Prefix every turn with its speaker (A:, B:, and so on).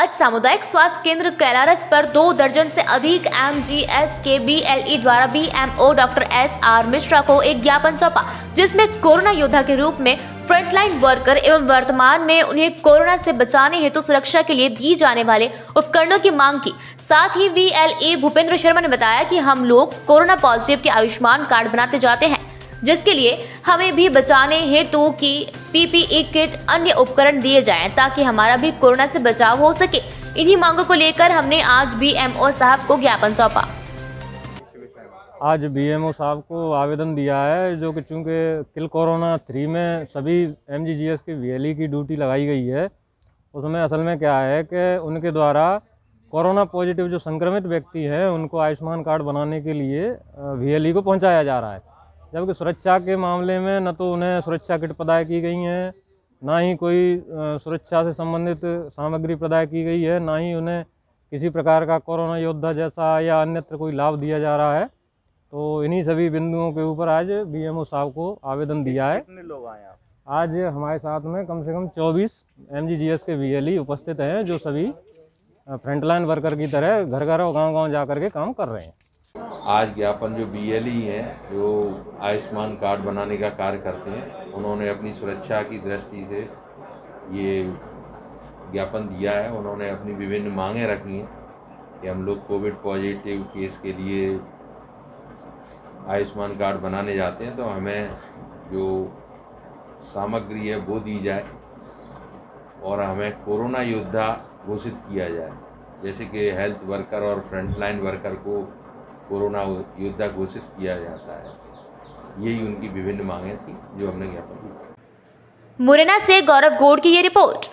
A: आज सामुदायिक स्वास्थ्य केंद्र कैलारस पर 2 दर्जन से अधिक MGS के BLE द्वारा BMO डॉक्टर SR मिश्रा को एक ज्ञापन सौंपा, जिसमें कोरोना योद्धा के रूप में फ्रंटलाइन वर्कर एवं वर्तमान में उन्हें कोरोना से बचाने हेतु सुरक्षा के लिए दी जाने वाले उपकरणों की मांग की। साथ ही VLE भूपेंद्र शर्मा ने बताया कि हम लोग कोरोना पॉजिटिव के आयुष्मान कार्ड बनाते जाते हैं, जिसके लिए हमें भी बचाने हेतु की PPE किट अन्य उपकरण दिए जाएं ताकि हमारा भी कोरोना से बचाव हो सके। इन्हीं मांगों को लेकर हमने आज BMO साहब को ज्ञापन सौंपा।
B: आज BMO साहब को आवेदन दिया है, जो कि चूँकि किल कोरोना 3 में सभी MGGS के VLE की ड्यूटी लगाई गई है, उसमें असल में क्या है कि उनके द्वारा कोरोना पॉजिटिव जो संक्रमित व्यक्ति हैं उनको आयुष्मान कार्ड बनाने के लिए VLE को पहुंचाया जा रहा है, जबकि सुरक्षा के मामले में न तो उन्हें सुरक्षा किट प्रदाय की गई हैं, ना ही कोई सुरक्षा से संबंधित सामग्री प्रदाय की गई है, ना ही उन्हें किसी प्रकार का कोरोना योद्धा जैसा या अन्यत्र कोई लाभ दिया जा रहा है। तो इन्हीं सभी बिंदुओं के ऊपर आज BMO साहब को आवेदन दिया है।
C: कितने लोग आए आप?
B: आज हमारे साथ में कम से कम 24 MGGS के VLE उपस्थित हैं, जो सभी फ्रंटलाइन वर्कर की तरह घर घर और गाँव-गाँव जा कर के काम कर रहे हैं।
D: आज ज्ञापन जो BLE हैं, जो आयुष्मान कार्ड बनाने का कार्य करते हैं, उन्होंने अपनी सुरक्षा की दृष्टि से ये ज्ञापन दिया है। उन्होंने अपनी विभिन्न मांगें रखी हैं कि हम लोग कोविड पॉजिटिव केस के लिए आयुष्मान कार्ड बनाने जाते हैं तो हमें जो सामग्री है वो दी जाए और हमें कोरोना योद्धा घोषित किया जाए, जैसे कि हेल्थ वर्कर और फ्रंटलाइन वर्कर को कोरोना योद्धा घोषित किया जाता है। यही उनकी विभिन्न मांगें थी जो हमने ज्ञापन दी।
A: मुरैना से गौरव गौड़ की ये रिपोर्ट।